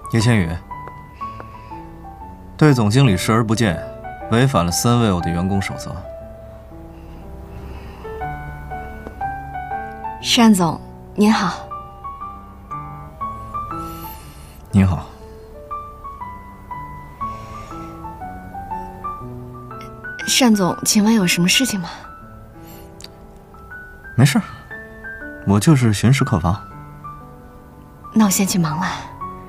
叶千羽，对总经理视而不见，违反了Sunwell的员工守则。 单总，您好。 您好。 单总，请问有什么事情吗？ 没事，我就是巡视客房。 那我先去忙了。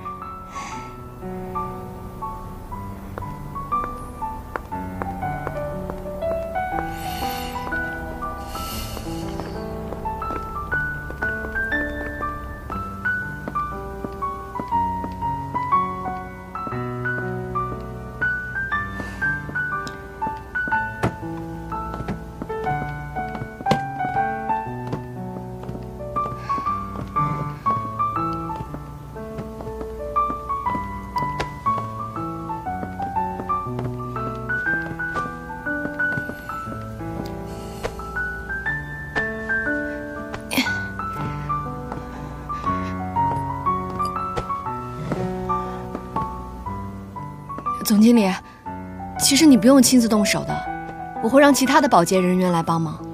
总经理，其实你不用亲自动手的，我会让其他的保洁人员来帮忙。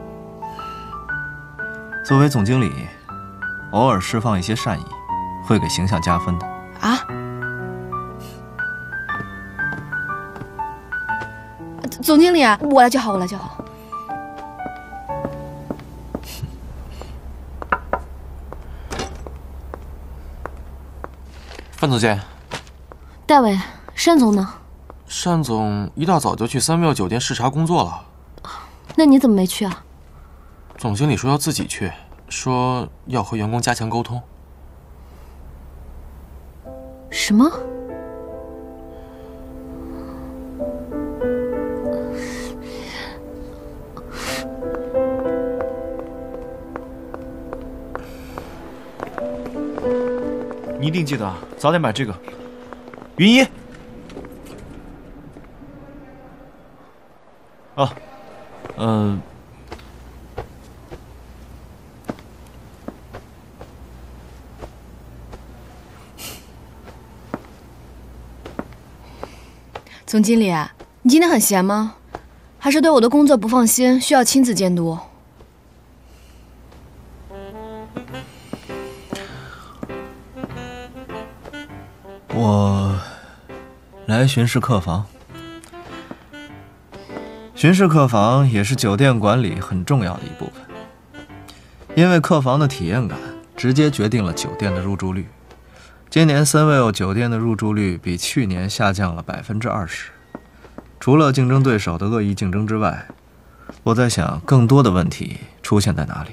作为总经理，偶尔释放一些善意，会给形象加分的。 啊？总经理，我来就好，我来就好。 范总监， 戴伟。单总呢？ 单总一大早就去Sunwell酒店视察工作了。 那你怎么没去啊？ 总经理说要自己去，说要和员工加强沟通。 什么？ 你一定记得早点买这个。云一。 总经理，你今天很闲吗？还是对我的工作不放心，需要亲自监督？ 我来巡视客房。巡视客房也是酒店管理很重要的一部分，因为客房的体验感直接决定了酒店的入住率。今年Sunwell酒店的入住率比去年下降了20%。除了竞争对手的恶意竞争之外，我在想更多的问题出现在哪里。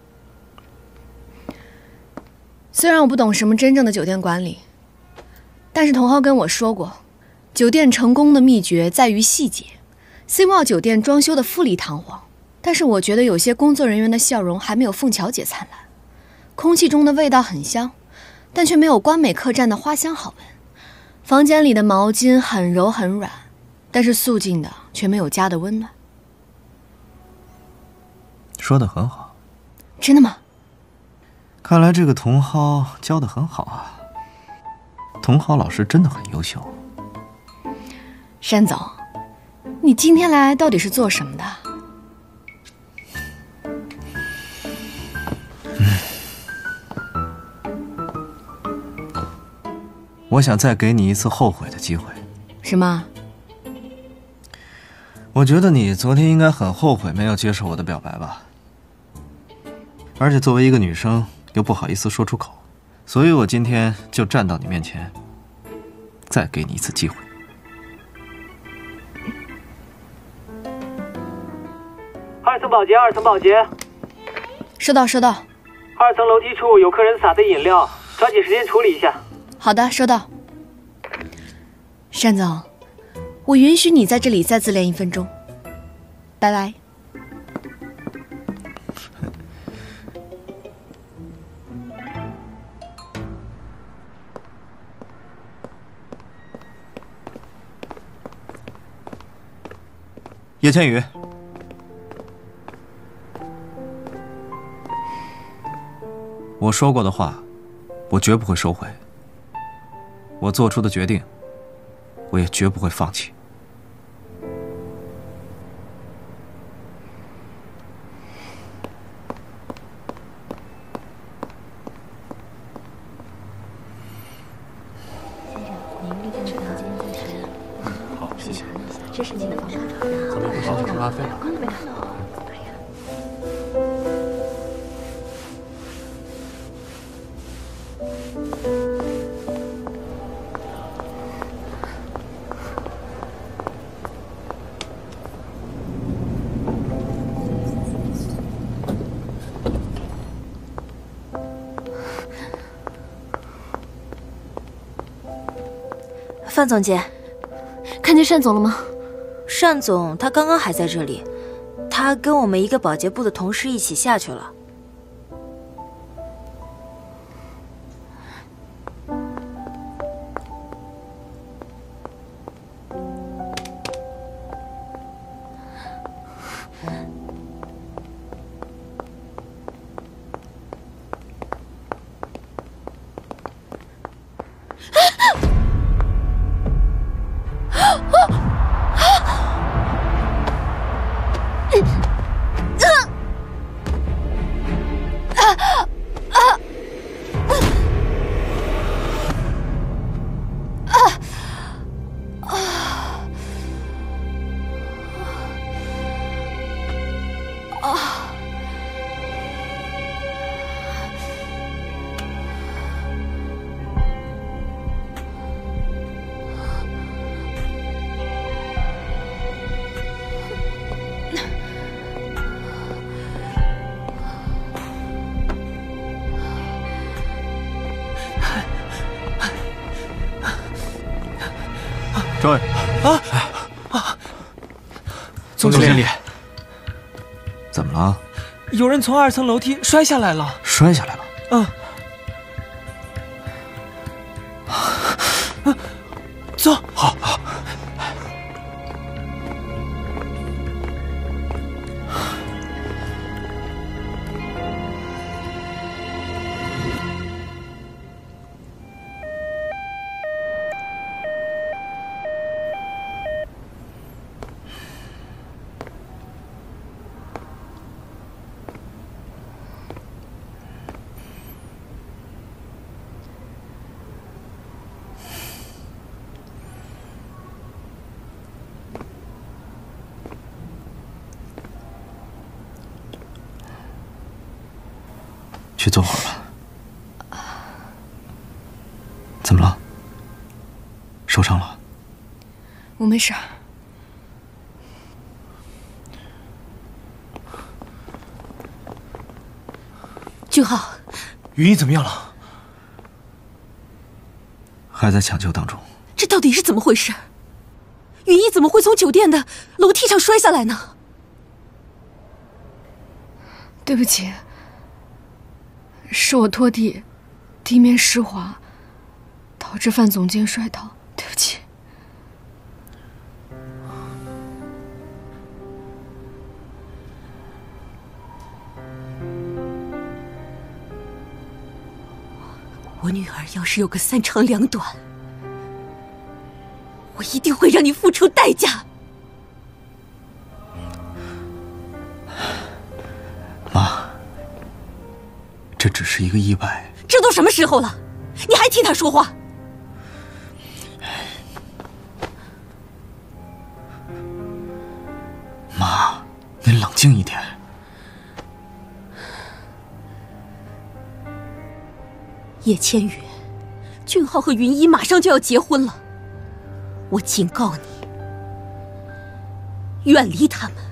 虽然我不懂什么真正的酒店管理，但是同行跟我说过，酒店成功的秘诀在于细节。Sunwell酒店装修的富丽堂皇，但是我觉得有些工作人员的笑容还没有凤乔姐灿烂。空气中的味道很香，但却没有关美客栈的花香好闻。房间里的毛巾很柔很软，但是素净的却没有家的温暖。 说得很好。 真的吗？ 看来这个茼蒿教得很好啊。茼蒿老师真的很优秀。 单总，你今天来到底是做什么的？ 我想再给你一次后悔的机会。 什么？ 我觉得你昨天应该很后悔没有接受我的表白吧。而且作为一个女生，又不好意思说出口，所以我今天就站到你面前，再给你一次机会。 2层保洁，2层保洁。 收到，收到。 2层楼梯处有客人洒的饮料，抓紧时间处理一下。 好的，收到。单总，我允许你在这里再自恋1分钟。拜拜。 叶千羽，我说过的话，我绝不会收回。 我做出的决定，我也绝不会放弃。 好，谢谢。 这是您的房卡。 咱们不是去出拉菲了？ 没看到。哎呀。 范总监， 看见单总了吗？ 单总他刚刚还在这里，他跟我们一个保洁部的同事一起下去了。 诸位， 总经理， 怎么了？ 有人从2层楼梯摔下来了。 摔下来了？ 走。 好。去坐会儿吧。怎么了？受伤了？ 我没事。俊浩， 云一怎么样了？ 还在抢救当中。 这到底是怎么回事？云一怎么会从酒店的楼梯上摔下来呢？对不起。是我拖地，地面湿滑，导致范总监摔倒，对不起。我女儿要是有个3长2短，我一定会让你付出代价。 妈。这只是一个意外。 这都什么时候了，你还替他说话？ 妈，您冷静一点。 叶千羽，俊浩和云一马上就要结婚了，我警告你，远离他们。